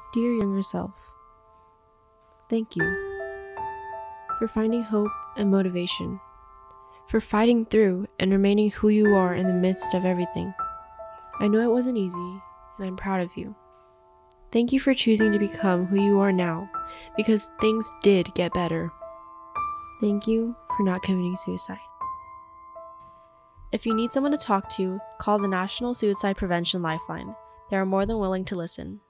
Dear younger self, thank you for finding hope and motivation, for fighting through and remaining who you are in the midst of everything. I know it wasn't easy, and I'm proud of you. Thank you for choosing to become who you are now, because things did get better. Thank you for not committing suicide. If you need someone to talk to, call the National Suicide Prevention Lifeline. They are more than willing to listen.